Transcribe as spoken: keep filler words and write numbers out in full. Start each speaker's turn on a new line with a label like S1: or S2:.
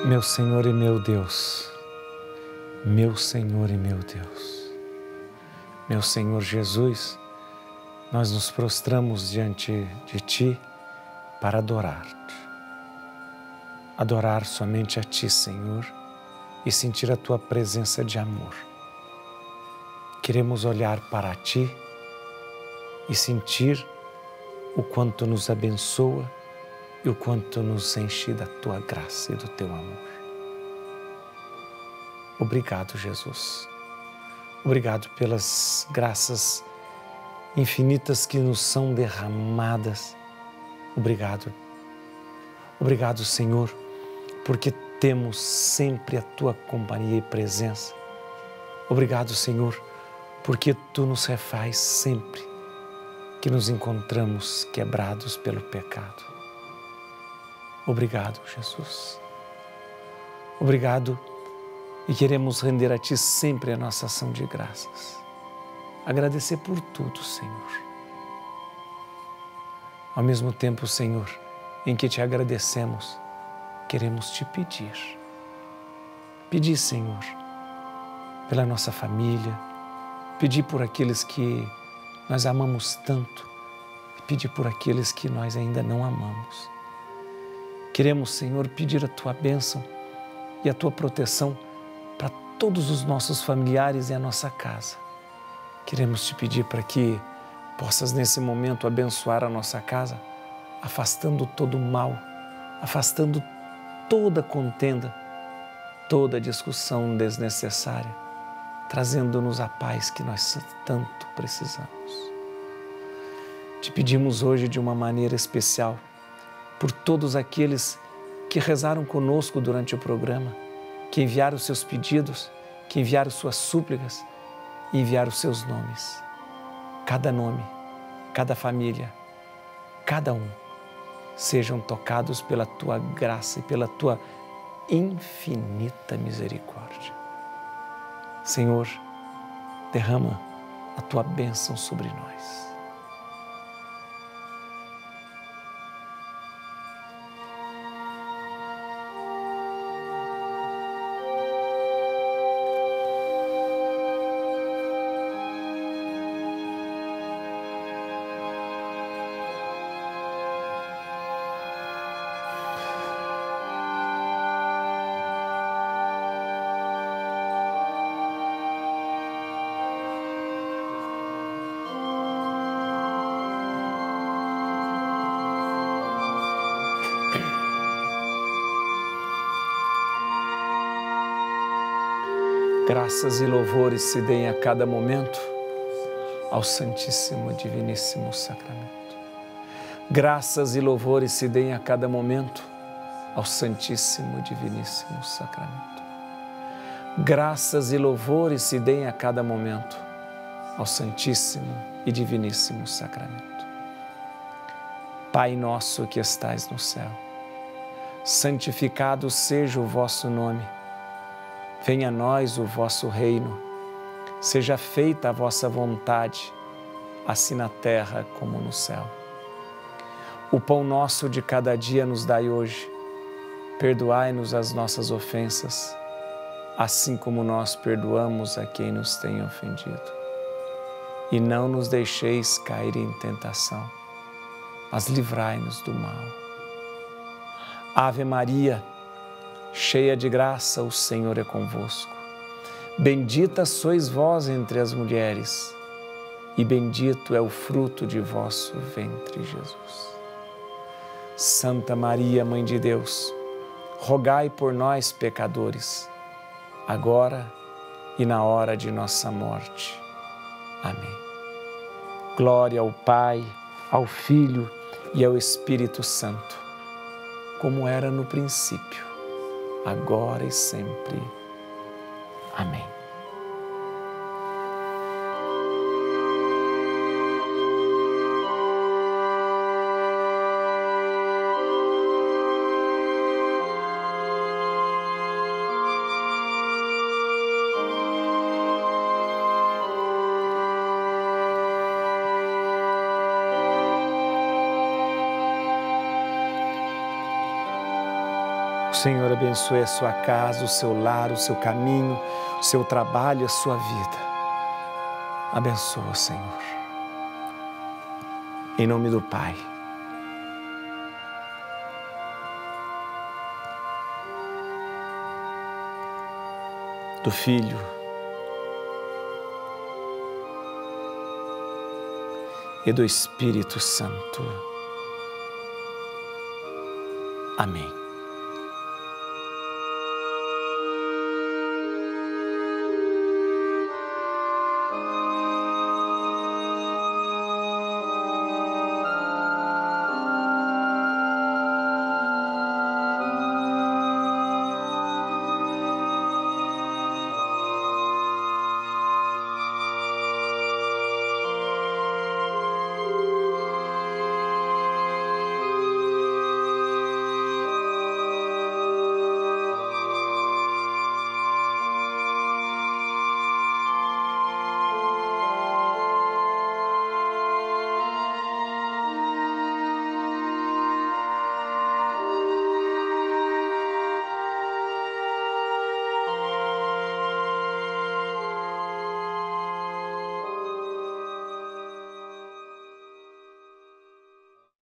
S1: Meu Senhor e meu Deus, meu Senhor e meu Deus, meu Senhor Jesus, nós nos prostramos diante de Ti para adorar-te. Adorar somente a Ti, Senhor, e sentir a Tua presença de amor. Queremos olhar para Ti e sentir o quanto nos abençoa e o quanto nos enche da Tua graça e do Teu amor. Obrigado, Jesus. Obrigado pelas graças infinitas que nos são derramadas. Obrigado. Obrigado, Senhor, porque temos sempre a Tua companhia e presença. Obrigado, Senhor, porque Tu nos refaz sempre que nos encontramos quebrados pelo pecado. Obrigado, Jesus. Obrigado, e queremos render a Ti sempre a nossa ação de graças. Agradecer por tudo, Senhor. Ao mesmo tempo, Senhor, em que Te agradecemos, queremos Te pedir. Pedir, Senhor, pela nossa família, pedir por aqueles que nós amamos tanto e pedir por aqueles que nós ainda não amamos. Queremos, Senhor, pedir a Tua bênção e a Tua proteção para todos os nossos familiares e a nossa casa. Queremos Te pedir para que possas nesse momento abençoar a nossa casa, afastando todo o mal, afastando toda contenda, toda discussão desnecessária, trazendo-nos a paz que nós tanto precisamos. Te pedimos hoje de uma maneira especial por todos aqueles que rezaram conosco durante o programa, que enviaram os seus pedidos, que enviaram suas súplicas e enviaram os seus nomes. Cada nome, cada família, cada um, sejam tocados pela Tua graça e pela Tua infinita misericórdia. Senhor, derrama a Tua bênção sobre nós. Graças e louvores se deem a cada momento ao Santíssimo e Diviníssimo Sacramento. Graças e louvores se deem a cada momento ao Santíssimo e Diviníssimo Sacramento. Graças e louvores se deem a cada momento ao Santíssimo e Diviníssimo Sacramento. Pai nosso que estais no céu, santificado seja o vosso nome. Venha a nós o vosso reino, seja feita a vossa vontade, assim na terra como no céu. O pão nosso de cada dia nos dai hoje, perdoai-nos as nossas ofensas, assim como nós perdoamos a quem nos tem ofendido. E não nos deixeis cair em tentação, mas livrai-nos do mal. Ave Maria, cheia de graça, o Senhor é convosco. Bendita sois vós entre as mulheres, e bendito é o fruto de vosso ventre, Jesus. Santa Maria, Mãe de Deus, rogai por nós, pecadores, agora e na hora de nossa morte. Amém. Glória ao Pai, ao Filho e ao Espírito Santo, como era no princípio, agora e sempre. Amém. Senhor abençoe a sua casa, o seu lar, o seu caminho, o seu trabalho, a sua vida. Abençoa, Senhor. Em nome do Pai, do Filho e do Espírito Santo. Amém.